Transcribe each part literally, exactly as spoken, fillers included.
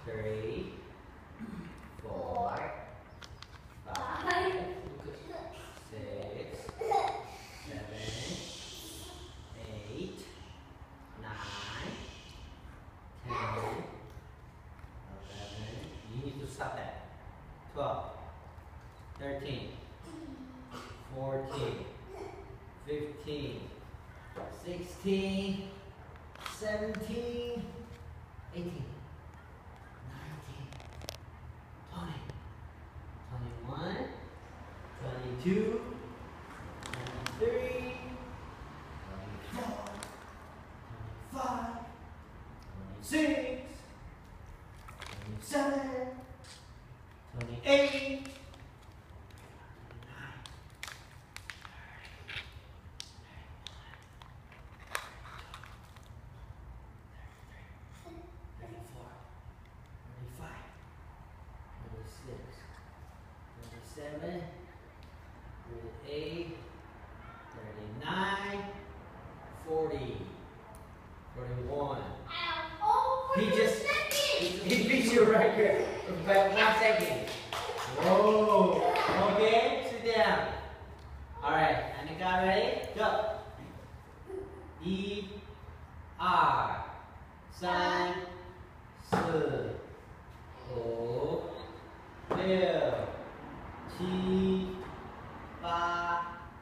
three, four, five, six, seven, eight, nine, ten, eleven. You need to stop that. twelve, thirteen, fourteen, fifteen, sixteen, seventeen, eighteen, nineteen, twenty, twenty-one, twenty-two, twenty-three, twenty-four, twenty-five, twenty-six, twenty-seven, twenty-eight, thirty-seven, thirty-eight, thirty-nine, forty, forty-one. He just, he, he beat you right here. But one second. Whoa. Okay, sit down. Alright, Anika, ready? Go. E, R, san, si, ho, liu,七八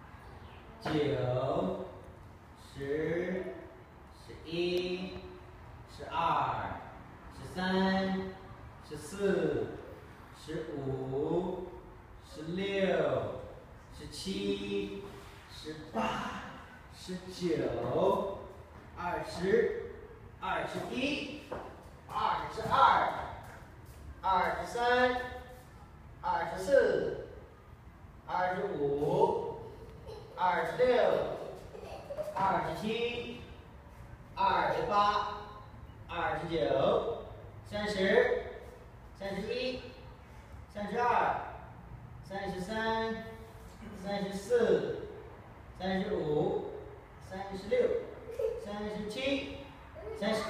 九十十一十二十三十四十五十六十七十八十九二十二十一二十二二十三二十四二十五二十六二十七二十八二十九三十三十一三十二三十三三十四三十五三十六三十七三十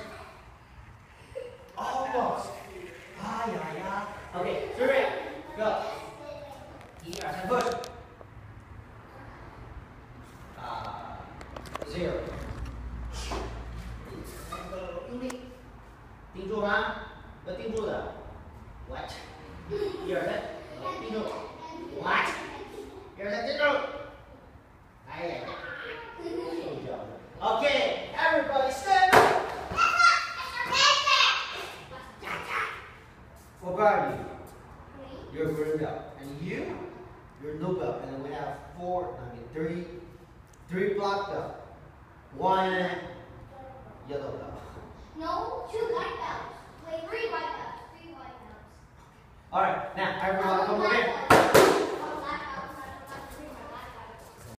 almost 哎呀呀 OK three go 一二三 push 啊 zero 用力盯住吗？要盯住的 what 一二三盯住 what 一二三盯住哎呀受不了 OK everybody stand up what are you? You're a green belt and you? You're no belt and then we have four I mean three three black belt one yellow belt No, two white belts. Wait, three white belts. Three white belts. Alright, now everyone come over here.